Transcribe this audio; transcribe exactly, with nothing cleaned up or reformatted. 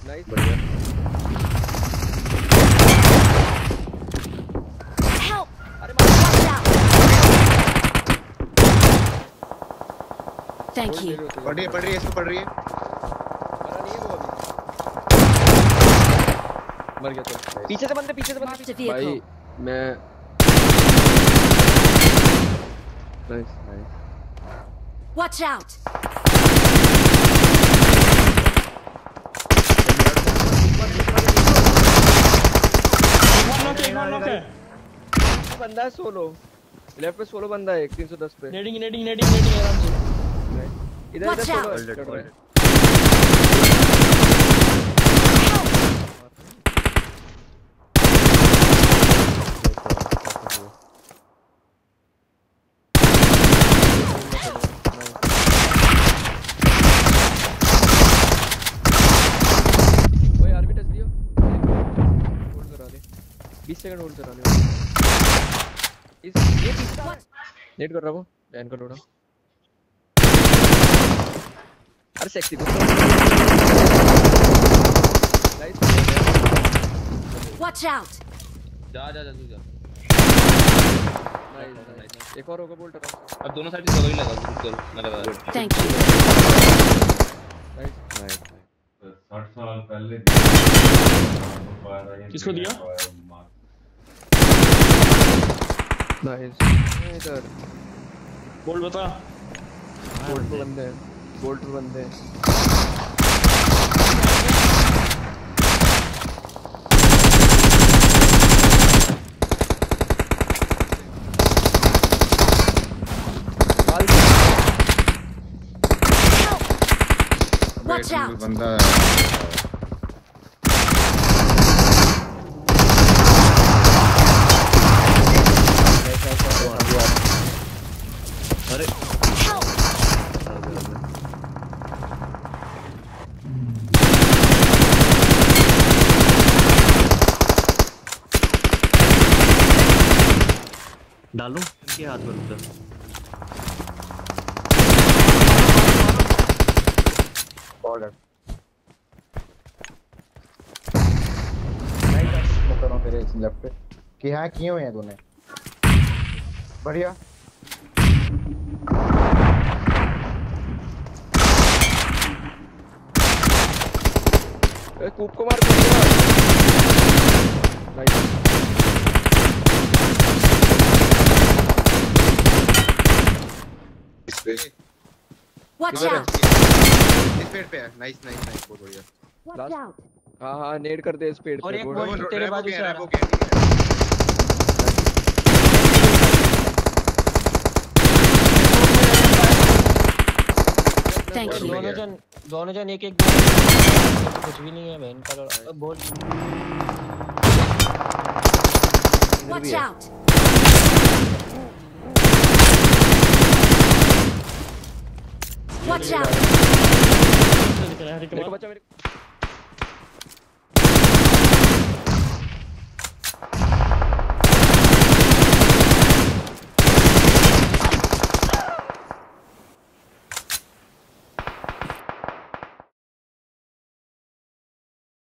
Nice बढ़िया Help! अरे मार Thank you. पढ़ रही है पढ़ रही है इसको पढ़ रही है मरा नहीं है वो अभी मर गया तो पीछे से बंदे पीछे से Marked a बंदे भाई vehicle. मैं नाइस नाइस Watch out! बंदा है सोलो लेफ्ट पे सोलो बंदा है तीन सौ दस पे नेडिंग नेडिंग नेडिंग नेडिंग आराम से इधर इधर सोलो है चढ़ रहा है ओए आरबी टच दियो होल्ड करा ले बीस सेकंड होल्ड करा ले इस ये तीसरा नेट कर रहा हूं बैन कर रहा हूं अरे सेक्सी को नाइस Watch out! जा जा जा तू जा नाइस एक और होगा बोल्ट रहा अब दोनों साइड से ही लगा ग्रुप कर लगा Thank you. नाइस नाइस साठ साल पहले किसको दिया नाइस इधर बोल बता बोल्ट पे बंदे हैं बोल्ट पे बंदे हैं Watch out! बंदा अरे डालूं इनके हाथ में उधर ऑर्डर नहीं कर मैं कर रहा हूं तेरे इस लेफ्ट पे कि हां किए हुए हैं तूने बढ़िया ए कूप को मार कूप को मार नाइस इस पे Watch किधर है? out! इस पेड़ पे है नाइस नाइस नाइस बहुत बढ़िया Watch Last. out! हां हां नेट कर दे इस पेड़ और पे एक बोल बोल्ट वो तेरे रेबो बाजू गया, से आ रेबो रहा गया, ठीक Thank है। you. दोनों जन दोनों जन एक एक कुछ भी नहीं है बहन का लड़ा बोल Watch out! Watch out! दिख रहा है मेरे को बचा मेरे